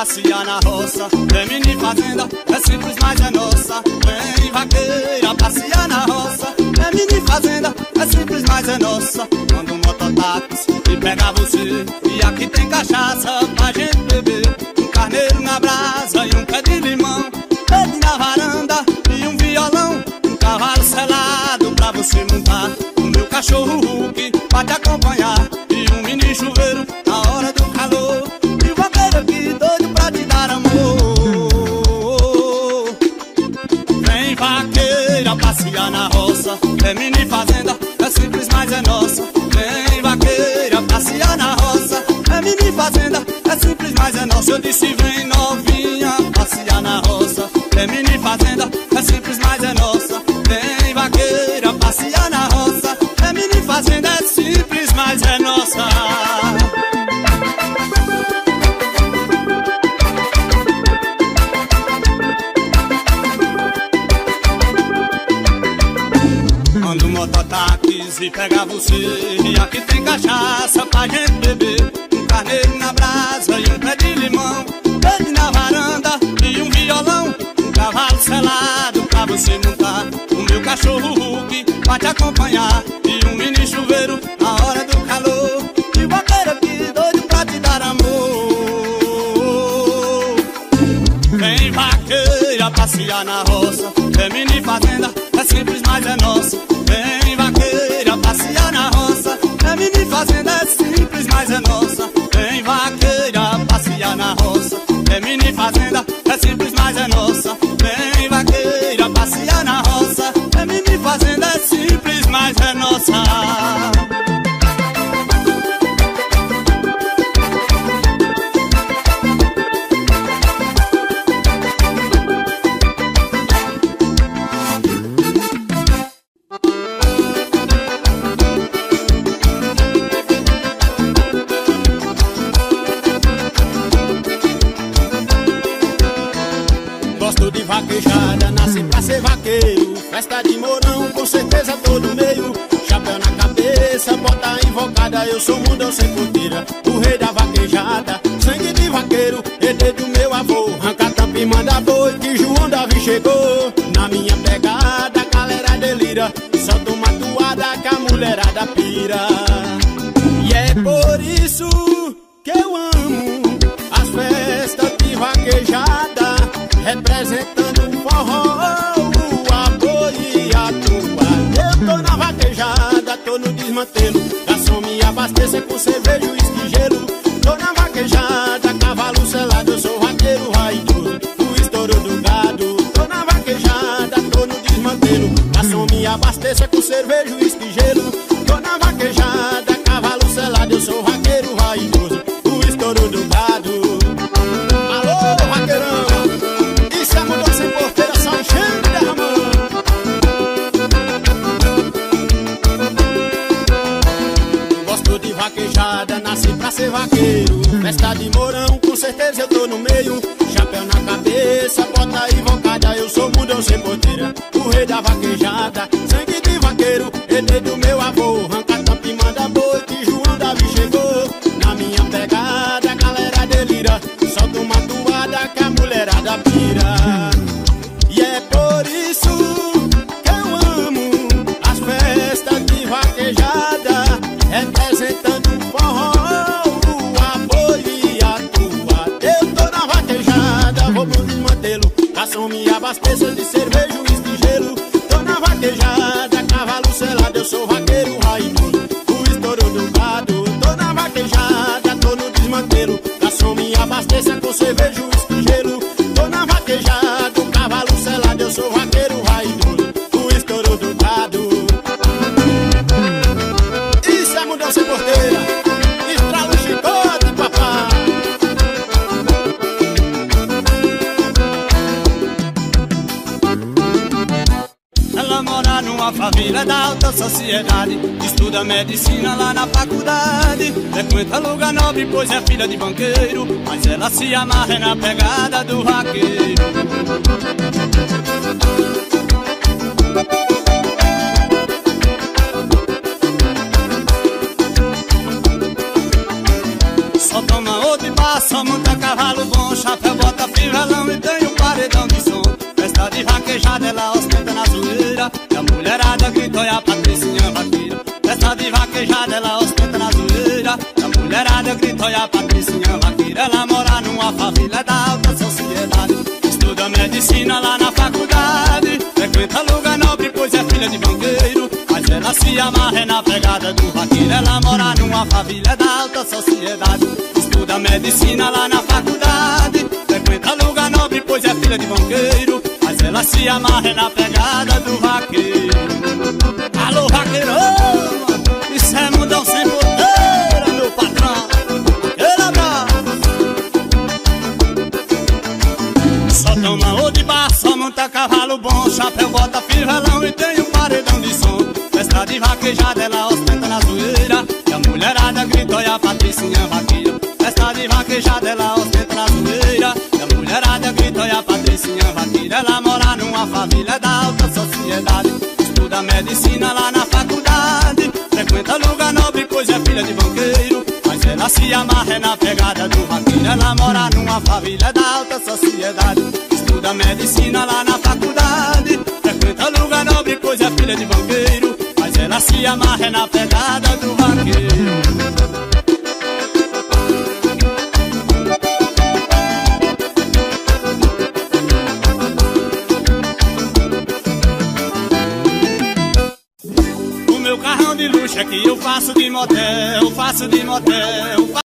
passear na roça. Vem mini fazenda, é simples, mas é nossa. Vem vaqueira passear na roça. Vem mini fazenda, é simples, mas é nossa. Quando um mototáxi e pega você, e aqui tem cachaça pra gente beber. Um carneiro na brasa e um pé de limão, verde na varanda e um violão. Um cavalo selado pra você montar, o meu cachorro Hulk pra te acompanhar, e um mini chuveiro na hora do calor. E o vaqueiro aqui doido pra te dar amor. Vem vaqueira passear na roça. É mini fazenda, é simples, mas é nossa. Vem vaqueira passear na roça. É mini fazenda, é simples, mas é nossa. Eu disse vem novinha passear na roça. É mini fazenda, é simples, mas é nossa. Vem vaqueira passear na roça. É mini fazenda, é simples, mas é nossa. Quando o mototáxi pega você, e aqui tem cachaça pra gente beber. Um carneiro na brasa e um pé de limão, verde na varanda e um violão. Um cavalo selado pra você montar, o meu cachorro Hulk pra te acompanhar, e um mini chuveiro na hora do calor. E o vaqueiro aqui doido pra te dar amor. Vem vaqueira passear na roça. É mini fazenda, é simples, mas é nossa. Vem vaqueira passear na roça. É mini fazenda, é simples, mas é nossa. Vem vaqueira passear na roça. É mini fazenda, é simples, mas é nossa. Vem vaqueira passear na roça. É mini fazenda, é simples, mas é nossa. Gosto de vaquejada, nasci pra ser vaqueiro. Festa de Mourão, com certeza tô no meio. Chapéu na cabeça, bota invocada. Eu sou mundão sem porteira, o rei da vaquejada. Sangue de vaqueiro, herdei do meu avô. Arranca tampa e manda boi, que João Davi chegou. Na minha pegada, a galera delira. Solta uma toada que a mulherada pira. E é por isso que eu amo as festas de vaquejada, representando o forró, o apoio e a tumba. Eu tô na vaquejada, tô no desmantelo. Garçom, me abasteça com cerveja, uísque e gelo. Tô na vaquejada, cavalo selado. Eu sou vaqueiro raidoso, o estouro do gado. Tô na vaquejada, tô no desmantelo. Garçom, me abasteça com cerveja, uísque e gelo. Tô na vaquejada, cavalo selado. Eu sou vaqueiro raidoso, o estouro do gado. Alô, vaqueirão! Isso é mudou sem porteira, só enchendo e derramando. Gosto de vaquejada, nasci pra ser vaqueiro. Festa de Mourão, com certeza eu tô no meio. Chapéu na cabeça, bota invocada. Eu sou mundão sem porteira, o rei da vaquejada. Sangue de vaqueiro, herdei do meu avô. Arranca tampa e manda boi, que João Davi chegou. Na minha pegada, a galera delira. Solta uma toada que a mulherada pira. E é por isso que eu amo as festas de vaquejada, representando o forró, o apoio e a toada. Eu tô na vaquejada, vou pro desmantelo. Garçom, me abasteça de cerveja, uísque e gelo. Tô na vaquejada, cavalo selado. Eu sou vaqueiro raidoso, o estouro do gado. Tô na vaquejada, tô no desmantelo. Garçom, me abasteça com cerveja, uísque e gelo. Tô na vaquejada, cavalo selado. Eu sou vaqueiro raidoso, o estouro do gado. Isso é mudou sem porteira, estrala o chicote, papai. Ela mora numa favela da alta sociedade, estuda medicina lá na faculdade. Frequenta lugar nobre, pois é filha de banqueiro, mas ela se amarra na pegada do vaqueiro. Só toma outro e passa, monta cavalo bom, chapéu E a mulherada gritou e a Patricinha vaqueira. Festa de vaquejada ela ostenta na zoeira. E a mulherada gritou e a Patricinha vaqueira. Ela mora numa favela da alta sociedade. Estuda medicina lá na faculdade. Frequenta lugar nobre pois é filha de banqueiro. Mas ela se amarra na pegada do vaqueiro. Ela mora numa favela da alta sociedade. Estuda medicina lá na faculdade. Frequenta lugar nobre pois é filha de banqueiro. Mas ela se amarra na pegada do vaqueiro. Alô vaqueiro, isso é mundão sem porteira, meu patrão. Aquele abraço. Só toma ou de bar, só monta cavalo bom. Chapéu, bota fivelão e tem um paredão de som. Festa de vaquejada ela ostenta na zoeira. E a mulherada gritou e a Patricinha vaqueira. Festa de vaquejada ela ostenta na zoeira. E a mulherada gritou e a Patricinha vaqueira. Ela mora numa favela da alta sociedade. Estuda medicina lá na faculdade. Frequenta lugar nobre pois é filha de banqueiro. Mas ela se amarra na pegada do vaqueiro. Ela mora numa favela da alta sociedade. Estuda medicina lá na faculdade. Frequenta lugar nobre pois é filha de banqueiro. Mas ela se amarra na pegada do vaqueiro. O meu carrão de luxo é que eu faço de motel, faço de motel,